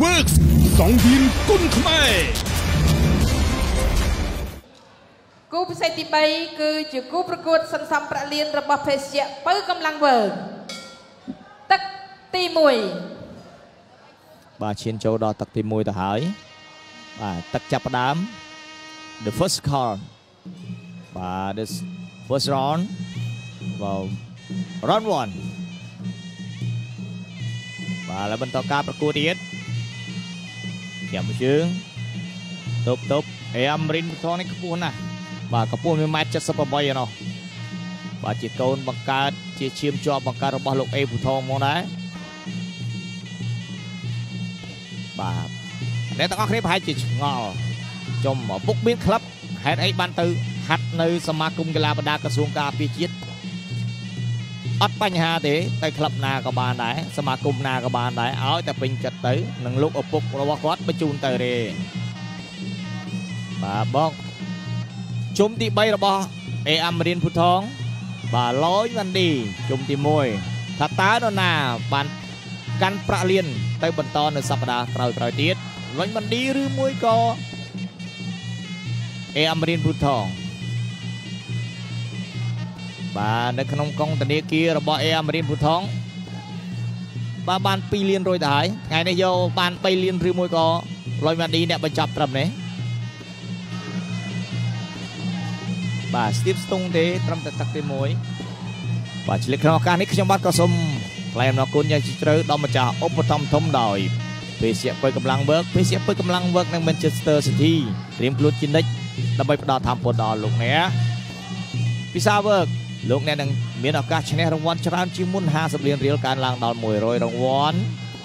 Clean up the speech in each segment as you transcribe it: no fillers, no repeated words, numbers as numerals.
Works សង្វៀនគុណខ្មែរគូពិសេសទី3គឺជាគូប្រកួតសន្សំប្រាក់លានរបស់ភេសជ្ជៈបើកម្លាំងវើទឹកទី1 បាទឈានចូលដល់ទឹកទី1ទៅហើយបាទទឹកចាប់ផ្ដើម the first call បាទ this first round បាទ round 1 បាទแล้วបន្តការប្រកួតទៀតចាំមួយជើងទប់អេអាមរិនពូថងនេះខ្ពស់ណាស់បាទកម្ពស់1.78ម៉ែត្រឯណោះបាទជាកូនបង្កើតជាឈាមជាប់បង្កើតរបស់លោកអេពូថងមកដែរបាទអ្នកទាំងអស់គ្នាប្រហែលជាឆ្ងល់ចំពុកមានក្លឹបហេតុអីបានទៅហាត់នៅសមាគមកីឡាបណ្ដាក្រសួងការពារជាតិអត់បញ្ហាទេទៅក្លឹបណាក៏បានដែរសមាគមណាក៏បានដែរឲ្យតែពេញចិត្តទៅនឹងលោកឪពុករបស់គាត់បញ្ជូនទៅទេបាទបងជុំទី3របស់អេអាមរិនភូថងបាទឡយវ៉ាន់ឌីជុំទី1ថាតើនរណាបានកាន់ប្រាក់លានទៅបន្តនៅសប្តាហ៍ក្រោយទៀតឡយវ៉ាន់ឌីឬមួយក៏អេអាមរិនភូថងបាទនៅក្នុងកងធនាគាររបស់អេអាមរិនភូថងបាទបាន2លានរួចទៅហើយថ្ងៃនេះយកបាន3លានឬមួយក៏ឡយវ៉ាន់ឌីអ្នកបញ្ចប់ត្រឹមនេះបាទស្ទាបស្ទង់ទេត្រឹមតែទឹកទី1បាទឆ្លៀតក្នុងឱកាសនេះខ្ញុំបាទក៏សូមថ្លែងអំណរគុណយ៉ាងជ្រាលជ្រៅដល់ម្ចាស់ឧបត្ថម្ភធំដោយភេសជ្ជៈបើកម្លាំងវើកភេសជ្ជៈបើកម្លាំងវើកនៅ Manchester City ត្រៀមខ្លួនជានិច្ចដើម្បីផ្ដល់ធម៌ពលដល់លោកអ្នកពិសាវើកលោកអ្នកនឹងមានឱកាសឈ្នះរង្វាន់ច្រើនជាងមុន50លានរៀលកើនឡើងដល់100រង្វាន់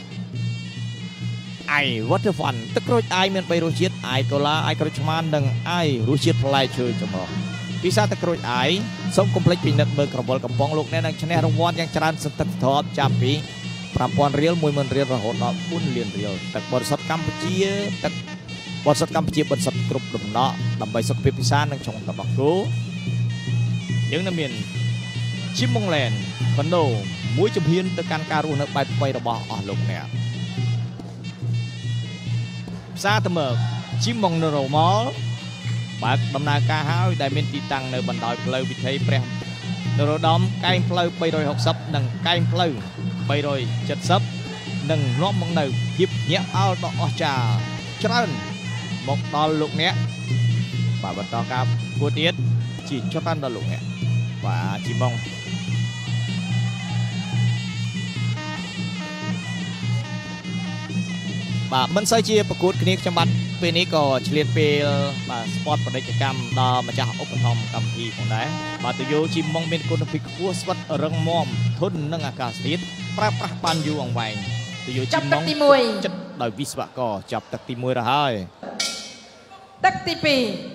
Water Fun ទឹកក្រូចអាយមាន3រសជាតិអាយកូឡាអាយក្រូចឆ្មានិងអាយរសជាតិផ្លែឈើចម្រុះពិសាទឹកក្រូចអាយសូមកុំភ្លេចពិនិត្យមើលក្រវិលកំប៉ុងលោកអ្នកនឹងឈ្នះរង្វាន់យ៉ាងច្រើនសន្ធឹកសន្ធាប់ចាប់ពី 5,000 រៀល 1,000 រៀលរហូតដល់ 4 លានរៀលទឹកបរិសុទ្ធកម្ពុជាទឹកបរិសុទ្ធកម្ពុជាបរិសុទ្ធគ្រប់ដំណក់ដើម្បីសុខភាពពិសានិងចុងតបគោយើងនៅមានជីម៉ុងឡែនខុនដូមួយជំហានទៅកាន់ការរស់នៅបែបថ្មីរបស់អស់លោកអ្នកផ្សារត្មើកជីម៉ុងណូរ៉ូម៉លបើកដំណើរការហើយដែលមានទីតាំងនៅបណ្ដោយផ្លូវវិថីព្រះនរោត្តមកែងផ្លូវ360និងកែងផ្លូវ370និងនាំមកនៅភាពញាក់អោលដ៏អស្ចារ្យច្រើនមកដល់លោកអ្នកបាទបន្តការគួរទៀតជាច្រើនដល់លោកអ្នកបាទជីម៉ុងបាទមិនសូវជាប្រកួតគ្នាខ្ញុំបាទពេលនេះក៏ឆ្លៀតពេលបាទស្ពតពាណិជ្ជកម្មដល់ម្ចាស់ឧបត្ថម្ភកម្មវិធីផងដែរបាទទៅយោជីម៉ុងមានគុណភាពខ្ពស់ស្វិតរឹងមាំធន់នឹងអាកាសធាតុប្រើប្រាស់បានយូរអង្វែងទៅយោជីម៉ុងចិត្តដោយវិស្វករចាប់ទឹកទី1ទៅហើយទឹកទី2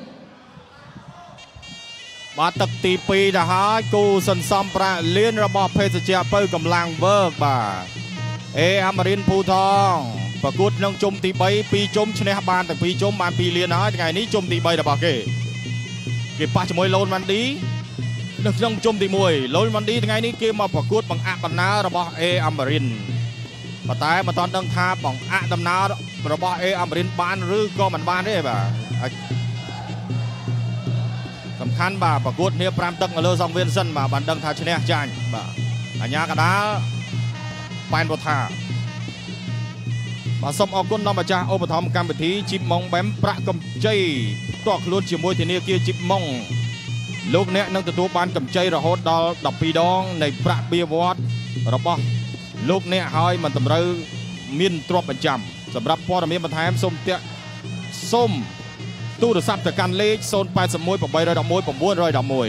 បាទទឹកទី2ទៅហើយគូសន្សំប្រាក់លានរបស់ភេសជ្ជៈបើកម្លាំងវើកបាទអេអាមរិនភូថងប្រកួតក្នុងជុំទី3 2ជុំឈ្នះបានទាំង2ជុំបាន2លានហើយថ្ងៃនេះជុំទី3របស់គេប៉ះជាមួយឡូនវ៉ាន់ឌីនៅក្នុងជុំទី1ឡូនវ៉ាន់ឌីថ្ងៃនេះគេមកប្រកួតបង្អាក់ដំណើររបស់អេអាមរិនប៉ុន្តែមិនទាន់ដឹងថាបង្អាក់ដំណើររបស់អេអាមរិនបានឬក៏មិនបានទេបាទសំខាន់បាទប្រកួតគ្នា5ទឹកនៅលើសង្វៀនសិនបាទបានដឹងថាឈ្នះចាញ់បាទអញ្ញាកដាលប៉ែនវថាបាទសូមអរគុណដល់ម្ចាស់ឧបត្ថម្ភកម្មវិធីជីបម៉ុងបែមប្រាក់កម្ចីផ្ទាល់ខ្លួនជាមួយធនាគារជីបម៉ុងលោកអ្នកនឹងទទួលបានកម្ចីរហូតដល់12ដងនៃប្រាក់បៀវត្សរបស់លោកអ្នកហើយមិនតម្រូវមានទ្រព្យបញ្ចាំសម្រាប់ព័ត៌មានបន្ថែមសូមទូរស័ព្ទទៅកាន់លេខ081 811 911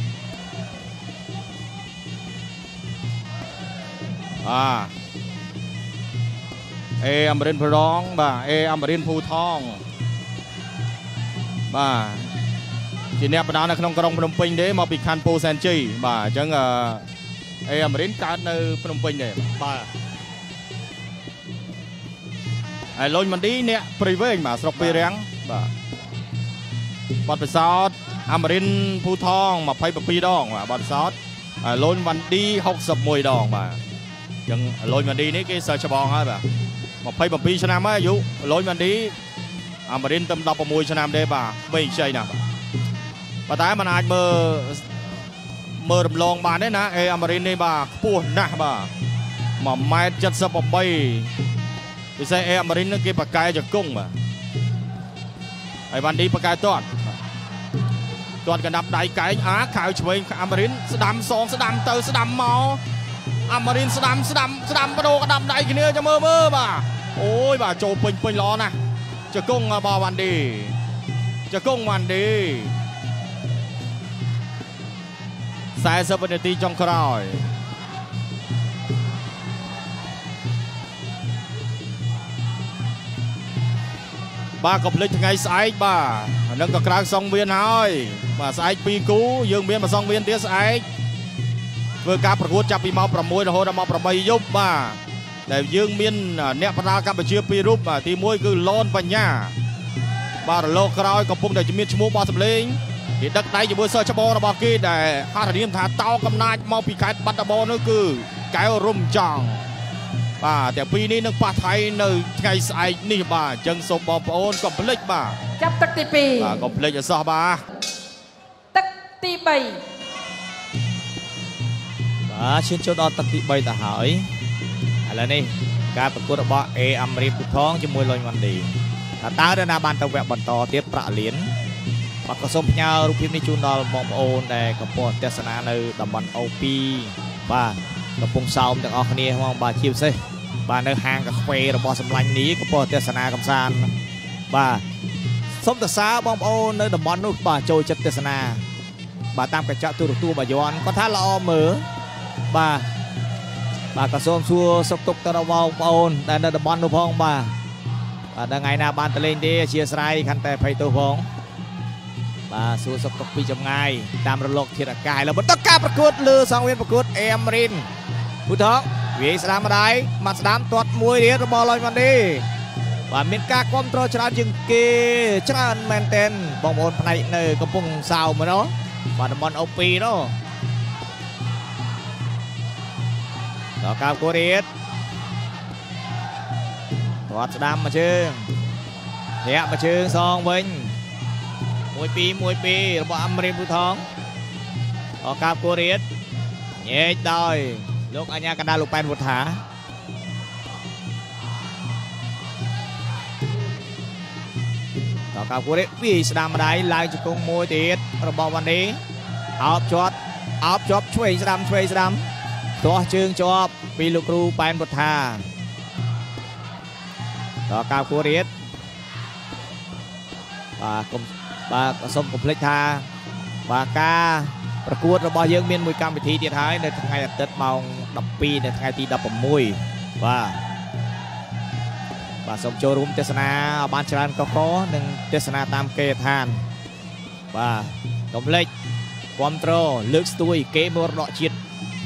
អេអាមរិនភរងបាទអេអាមរិនភូថងបាទជាអ្នកបដានៅក្នុងក្រុងភ្នំពេញទេមកពីខណ្ឌពោធិ៍សែនជ័យបាទអញ្ចឹងអេអាមរិនកើតនៅភ្នំពេញទេបាទហើយលុញម៉ាន់ឌីអ្នកព្រៃវែងបាទស្រុកពីរាំងបាទបាត់ពិសោធន៍អាមរិនភូថង22ដងបាទបាត់ពិសោធន៍ហើយលុញវ៉ាន់ឌី61ដងបាទអញ្ចឹងលុញវ៉ាន់ឌីនេះគេសើច្បងហើយបាទ 27 ឆ្នាំហើយអាយុលុយម៉ាន់ឌីអាមេរិនទៅ16ឆ្នាំទេបាទបីខ្ចីណាស់បាទតែมันអាចមើលរំលងបានទេណាអេអាមេរិននេះបាទខ្ពស់ណាស់បាទ1.78 ម៉ែត្រពិសេសអេអាមេរិននឹងគេបកកែជង្គង់បាទហើយវ៉ាន់ឌីបកកែទាត់កណ្ដាប់ដៃកែងខៅឆ្វេងអាមេរិនស្ដាំសងស្ដាំទៅស្ដាំមកអាមេរិនស្ដាំបដូរកណ្ដាប់ដៃគ្នាចាំមើលបាទអូយបាទចូលពេញល្អណាស់ជង្គង់បាទវ៉ាន់ឌី40 វិនាទីចុងក្រោយបាទកុំភ្លេចថ្ងៃស្អែកបាទនឹងក៏ក្រៅសងវៀនហើយបាទស្អែក2គូយើងមានមួយសងវៀនទៀតស្អែកធ្វើការប្រកួតចាប់ពីម៉ោង 6 រហូតដល់ម៉ោង 8 យប់បាទដែលយើងមានអ្នកបដាកម្ពុជា2រូបបាទទី1គឺលនបញ្ញាបាទរលកក្រោយកំពុងតែជំនាញឈ្មោះបោះសម្លេងគេដឹកដៃជាមួយសិស្សច្បងរបស់គេដែលហៅនាមថាតោកំណាចមកពីខេត្តបាត់ដំបងនោះគឺកែវរំចង់បាទតែពីរនេះនឹងប៉ះថៃនៅថ្ងៃស្អែកនេះបាទអញ្ចឹងសូមបងប្អូនកុំភ្លេចបាទចាប់ទឹកទី2 បាទកុំភ្លេចអសោះបាទទឹកទី3 បាទឈានចូលដល់ទឹកទី3ទៅហើយឥឡូវនេះការប្រកួតរបស់អេអាមេរិកពូថងជាមួយលុយវ៉ាន់ឌីតើនរណាបានទៅវគ្គបន្តទៀតប្រាក់លានបាទក៏សូមផ្ញើរូបភាពនេះជូនដល់បងប្អូនដែលកំពុងទស្សនានៅតំបន់អូ2បាទកំពុងសោមទាំងអស់គ្នាហ្មងបាទជាពិសេសបាទនៅហាងកាហ្វេរបស់សម្លាញ់នេះកំពុងទស្សនាកំសាន្តបាទសូមសរសើរបងប្អូននៅតំបន់នោះបាទចូលចិត្តទស្សនាបាទតាមកញ្ចក់ទូរទស្សន៍បាយ័នគាត់ថាល្អមើលបាទក៏សូមសួរសុខទុក្ខទៅដល់បងប្អូនដែលនៅតំបន់នោះផងបាទដល់ថ្ងៃណាបានទៅលេងទេអធិស្ឋានខន្តែភ័យទោសផងបាទសួរសុខទុក្ខពីចម្ងាយតាមរលកធាតុអាកាសแล้วបន្តការប្រកួតលើសង្វៀនប្រកួតអេអាមេរិនពូថងវាយស្ដាំម្ដាយមកស្ដាំទាត់មួយទៀតរបស់លុយវ៉ាន់ឌីបាទមានការគ្រប់គ្រងច្រើនជាងគេច្រើនមែនទែនបងប្អូនផ្នែកនៅកំពង់សោមនោះបាទតំបន់អូ2នោះដល់កាវកូរ៉េតទាត់ស្ដាំមកជើងធាក់មកជើងសងវិញ1-2 របស់អាមេរិកពូថងដល់កាវកូរ៉េតញែកដោយលោកអញ្ញាកណ្ដាលលោកប៉ែនវុធាដល់កាវកូរ៉េតវាយស្ដាំម្ដាយឡើងជង្គង់មួយទៀតរបស់វ៉ាន់ឌីអោបជាប់ឆ្វេងស្ដាំទាស់ជើងជាប់ពីលោកគ្រូប៉ែនវុធាដល់កាវកូរ៉េតបាទសូមកុំភ្លេចថាបាទការប្រកួតរបស់យើងមានមួយកម្មវិធីទៀតហើយនៅថ្ងៃអាទិត្យម៉ោង 12 នៅថ្ងៃទី 16បាទសូមចូលរួមទស្សនាឲ្យបានច្រើនកកនិងទស្សនាតាមគេដ្ឋានបាទកុំភ្លេចគាំទ្រលើកស្ទួយគេមរតកជាតិ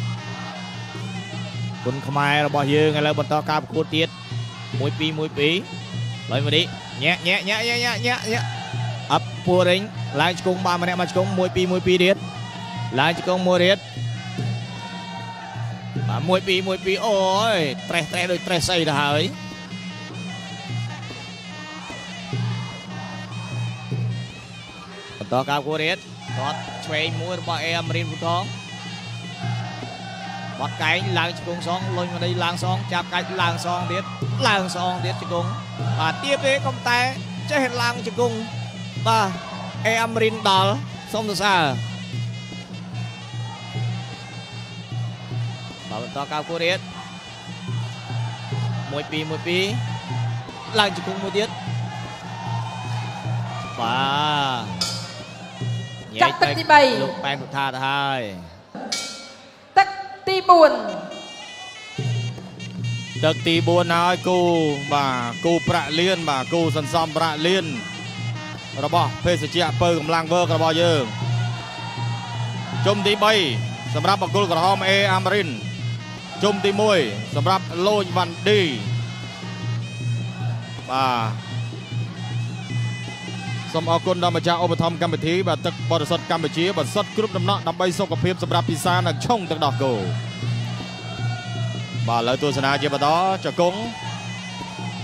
គុណខ្មែររបស់យើងឥឡូវបន្តការប្រកួតទៀត1-2 ឡើយមកនេះញាក់អបពួរេងឡើងជង្គង់បានម្នាក់មកជង្គង់1-2 ទៀតឡើងជង្គង់មួយទៀតបាទ1-2 អូយត្រេះដូចត្រេះស្អីទៅហើយបន្តកាវកូរ៉េតគាត់ឆ្វេងមួយរបស់អេអាមេរិនពូថងបាត់កែងឡើងជង្គង់សងលុយមកនេះឡើងសងចាប់កាច់ឡើងសងទៀតជង្គង់បាទទៀបទេកុំតែចេះឡើងជង្គង់បាទអេអាមេរិនដល់សូមសរសើរបាទបន្តកាវកូរ៉េត1-2 ឡើងជង្គង់មួយទៀតបាទចាប់ទឹកទី3 លោកប៉ែនវុធាទៅហើយទឹកទី4 ហើយគូប្រាក់លៀនបាទគូសន្សំប្រាក់លៀនរបស់ភេសជ្ជៈពៅកម្លាំងវើករបស់យើងជុំទី3សម្រាប់បង្គោលក្រហមអេអាមេរិនជុំទី1សម្រាប់លូញវ៉ាន់ឌីបាទសូមអរគុណដល់ម្ចាស់ឧបត្ថម្ភកម្មវិធីបាទទឹកបរិសុទ្ធកម្ពុជាបរិសុទ្ធគ្រប់ដំណក់ដើម្បីសុខភាពសម្រាប់ពិសានិងឆុងទឹកដោះគោបាទឥឡូវទស្សនាជាបន្តជង្គង់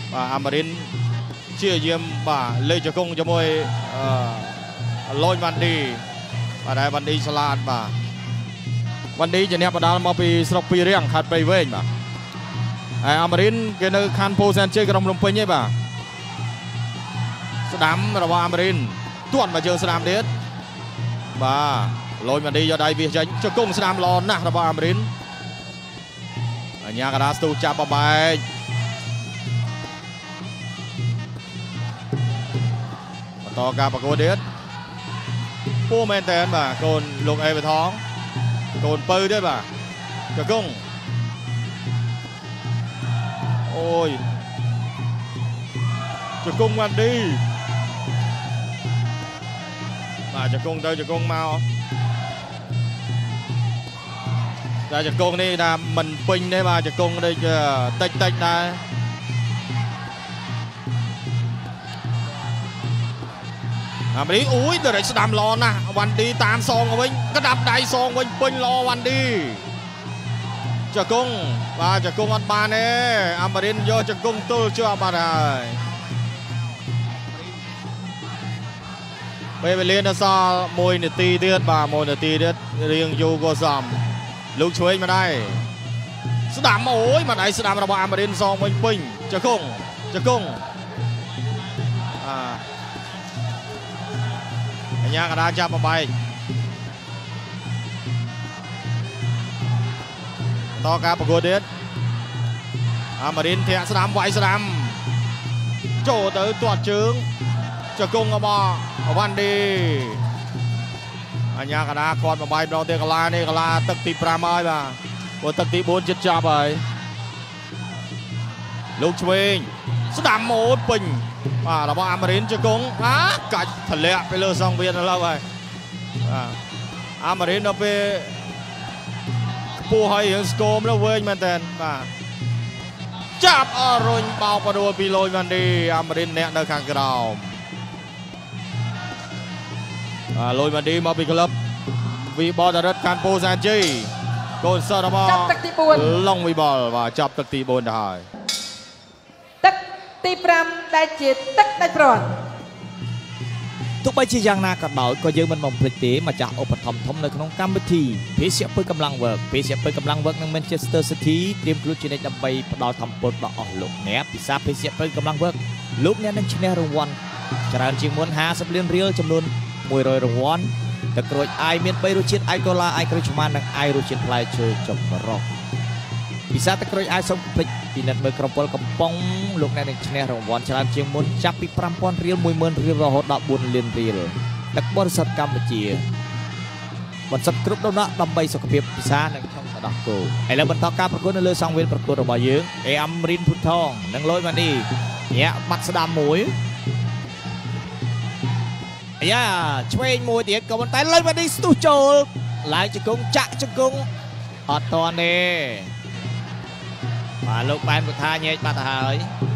អាម៉ារីនជាយាមបាទលេខជង្គង់ជាមួយលូញវ៉ាន់ឌីបាទហើយវ៉ាន់ឌីឆ្លាតបាទវ៉ាន់ឌីជាអ្នកបដាល់មកពីស្រុកពីរៀងខេត្តព្រៃវែងបាទហើយអាម៉ារីនគេនៅខណ្ឌពោធិ៍សែនជ័យក្រុងភ្នំពេញឯងបាទស្ដាំរបស់អាម៉ារីនទាន់មកជើងស្ដាំទៀតបាទលូញវ៉ាន់ឌីយកដៃវាចេញជង្គង់ស្ដាំល្អណាស់របស់អាម៉ារីនអញ្ញាកដាស្ទូចាប់បបែកបន្តការប្រកួតទៀតពូមែនតើបាទកូនលោកអេបថងកូនពៅទៀតបាទជង្គង់អូយជង្គង់វ៉ាន់ឌីបាទជង្គង់ទៅជង្គង់មកតែជង្គង់នេះថាមិនពេញទេបាទជង្គង់ដូចតិចដែរអាមេរិកអូយទៅរែកស្ដាំល្អណាស់វ៉ាន់ឌីតាមសងវិញក្តាប់ដៃសងវិញពេញល្អវ៉ាន់ឌីជង្គង់បាទជង្គង់អត់បានទេអាមេរិកយកជង្គង់ទល់ជាប់បាត់ហើយពេលវេលានៅសល់1នាទីទៀតបាទ1នាទីទៀតរៀងយូរក៏សមលោកឆ្វេងមកដែរស្ដាំអូយមកដៃស្ដាំរបស់អាមេរិកសងវិញពេញជង្គង់អញ្ញាកដាចាប់បបែកតការប្រកួតទៀតអាមេរិកធាក់ស្ដាំវាយស្ដាំចូលទៅទាត់ជើងជង្គង់របស់វ៉ាន់ឌីអញ្ញាកដាគាត់បបែកម្ដងទៀតកលានេះកលាទឹកទី5ហើយបាទព្រោះទឹកទី4ជិតចាប់ហើយលោកឆ្វេងស្ដាំម៉ូតពេញបាទរបស់អាមេរិកជង្គង់កាច់ធ្លាក់ទៅលើសងវៀនឥឡូវហើយបាទអាមេរិកនៅពេលខ្ពស់ហើយរឿងស្គមទៅវិញមែនតើបាទចាប់អរុញបោកបដួលពីលូយវ៉ាន់ឌីអាមេរិកអ្នកនៅខាងក្រោមលូយវ៉ាន់ឌីមកពីក្លឹបវីបលតារិតកានពោធិ៍សែនជ័យកូនសិស្សរបស់ឡុងវីបលបាទចាប់ទឹកទី4ទៅហើយទឹកទី5ដែលជាទឹកដាច់ព្រាត់ទោះបីជាយ៉ាងណាក៏ដោយក៏យើងមិនបំភ្លេចទេម្ចាស់ឧបត្ថម្ភធំនៅក្នុងកម្មវិធីភេសជ្ជៈពើកម្លាំងវើកភេសជ្ជៈពើកម្លាំងវើកនឹង Manchester City ត្រៀមខ្លួនជានិច្ចដើម្បីផ្ដល់ធម៌ពលដល់អស់លោកអ្នកពិសាភេសជ្ជៈពើកម្លាំងវើកលោកអ្នកនឹងឈ្នះរង្វាន់ច្រើនជាងមុន50លានរៀលចំនួន100រង្វាន់ទឹកក្រូចអាយមាន3រសជាតិអាយកូឡាអាយក្រូចឆ្មានិងអាយរសជាតិផ្លែឈើចម្រុះពិសាទឹកក្រូចអាយសូមគំនិតពិនិត្យមើលក្រុមពលកំប៉ុងលោកអ្នកនឹងឈ្នះរង្វាន់ច្រើនជាងមុនចាប់ពី 5,000 រៀល 10,000 រៀលរហូតដល់ 4 លានរៀលទឹកបរិសុទ្ធកម្ពុជាបន្សុទ្ធគ្រប់ដំណាក់ដើម្បីសុខភាពពិសានិងឆុងទៅដោះគោឥឡូវបន្តការប្រកួតនៅលើសង្វេលប្រកួតរបស់យើងអេអាំរីនភូថងនិងលយម៉ានីញាក់បាត់ស្ដាំមួយអាយ៉ាឆ្វេងមួយទៀតក៏ប៉ុន្តែលុយម៉ានីស្ទុះចូលឡើងជង្គង់ចាក់ជង្គង់អត់តទេបាទលោកបែនពុថាញែកបាត់ទៅហើយ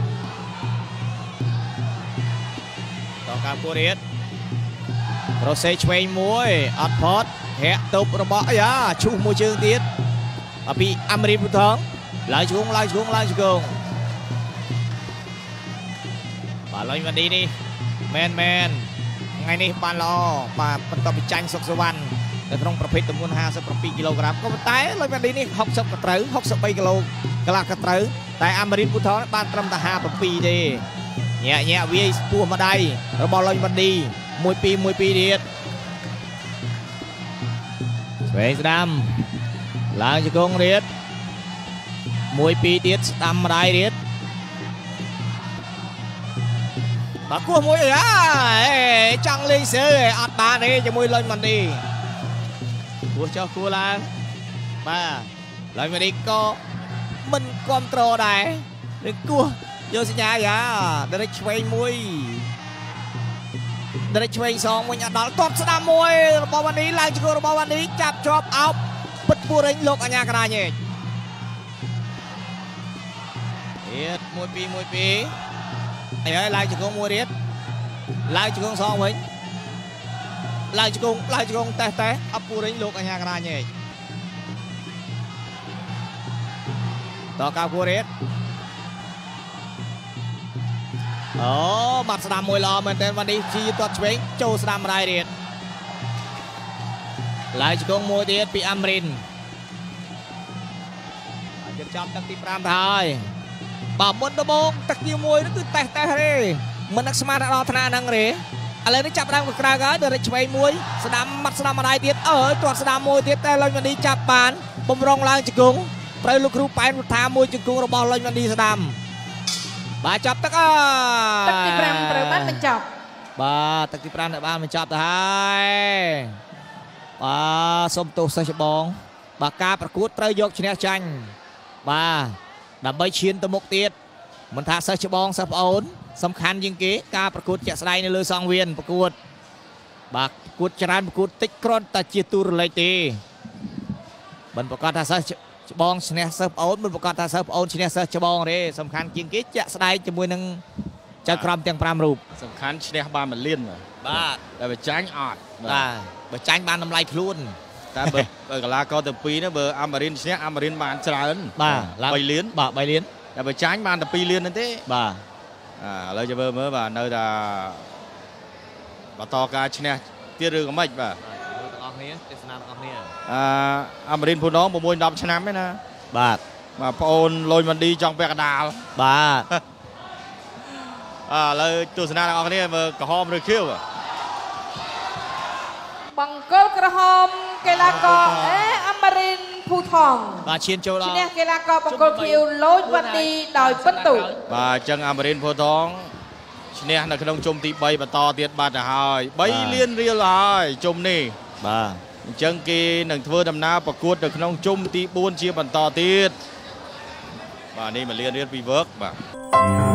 តការគួររៀតប្រូសេឆ្វេងមួយអត់ផតហាក់ទប់របស់អាយ៉ាឈូសមួយជើងទៀតពីអាមេរិកពុថងឡើងជង្គង់បាទលុយម៉ានីនេះមែនថ្ងៃនេះបានល្អបាទបន្ទាប់ពីចាញ់សុកសវណ្ណនៅក្នុងប្រភេទទម្ងន់57គីឡូក្រាមក៏ប៉ុន្តែលុយម៉ានីនេះ60ក៏ត្រូវ63គីឡូកន្លះក៏ត្រូវតែអាមេរិកពូថនបានត្រឹមតែ57ទេញាក់វាយស្ពោះម្ដាយរបស់លុយម៉ានី12ទៀតស្វែងស្ដាំឡើងជង្គង់រៀត12ទៀតស្ដាំម្ដាយរៀតបាទគោះមួយចង់លេងសើអត់បានទេជាមួយលុយម៉ានីគោះចុះគោះឡើងបាទលុយម៉ានីក៏មិនគ្រប់ត្រូលដែរនឹងគោះយកសញ្ញាដរិចឆ្វេងមួយដរិចឆ្វេងសងវិញអត់ដល់ទាត់ស្ដាំមួយរបស់វ៉ានីឡើងជង្គង់របស់វ៉ានីចាប់ជាប់អោបពិតពួរេញលោកអញ្ញាកដាញេកទៀត12ឡើងជង្គង់មួយទៀតឡើងជង្គង់សងវិញឡើងជង្គង់តេះអពុរិញលោកអញ្ញាកដាញេកតកៅគួររៀតអូបាត់ស្ដាំមួយល្អមែនទែនวันนี้ជីទាត់ឆ្វេងចូលស្ដាំម្ដាយរៀតឡាយជង្គង់មួយទៀតពីអាមរិនជិតចាប់ទឹកទី5ទៅហើយបាទមុនដំបូងទឹកទី1នោះគឺតេះទេមិននឹកស្មានដល់ថ្នាក់ហ្នឹងទេឥឡូវនេះចាប់ដើមក្រៅហើយដល់ឆ្វេងមួយស្ដាំមាត់ស្ដាំម្ដាយទៀតទាត់ស្ដាំមួយទៀតតែលុញវ៉ាន់ឌីចាប់បានបំរុងឡើងជង្គង់ត្រូវលោកគ្រូប៉ែនថាមួយជង្គង់របស់លុញវ៉ាន់ឌីស្ដាំបាទចាប់ទឹកទឹកទី5ត្រូវបានបញ្ចប់បាទទឹកទី5ត្រូវបានបញ្ចប់ទៅហើយបាទសូមទោសសិស្សច្បងបាទការប្រកួតត្រូវយកឈ្នះចាញ់បាទដើម្បីឈានទៅមុខទៀតមិនថាសិស្សច្បងសិស្សប្អូនសំខាន់ជាងគេការប្រកួតជាក់ស្ដែងនៅលើសង្វៀនប្រកួតបាទប្រកួតច្រើនប្រកួតតិចគ្រាន់តែជាទូរលេខទេមិនប្រកាសថាសិស្សច្បងឈ្នះសិស្សប្អូនមិនប្រកាសថាសិស្សប្អូនឈ្នះសិស្សច្បងទេសំខាន់ជាងគេជាក់ស្ដែងជាមួយនឹងចៅក្រមទាំង5រូបសំខាន់ឈ្នះបាន1លានបាទតែបើចាញ់អត់បាទបើចាញ់បានតម្លៃខ្លួនតែបើកីឡាករទាំងពីរនេះបើអាម៉ារិនឈ្នះអាម៉ារិនបានច្រើនបាទ 3លានបាទ3លានតែបើចាញ់បានតែ2លានទេបាទឥឡូវចាំមើលបាទនៅតែបន្តការឈ្នះទៀតឬក៏មិនបាទទាំងអស់គ្នាទេសនាទាំងអស់គ្នាអាម៉ារិនភូណង6 10ឆ្នាំឯណាបាទបាទប្អូនលុយម៉ាន់ឌីចង់ពាក់កណ្ដាលបាទឥឡូវទស្សនាទាំងអស់គ្នាមើលក្រហមឬខៀវបង្គោលក្រហមកីឡាករអាម៉ារិនភូថងបាទឈានចូលដល់ឈ្នះកីឡាករបង្គោលខៀវលូចវ៉ាន់ឌីដោយពិន្ទុបាទអញ្ចឹងអាម៉ារិនភូថងឈ្នះនៅក្នុងជុំទី3បន្តទៀតបាត់ទៅហើយ3លានរៀលហើយជុំនេះបាទអញ្ចឹងគេនឹងធ្វើដំណើរប្រកួតនៅក្នុងជុំទី4ជាបន្តទៀតបាទនេះ1លានរៀលពី work បាទ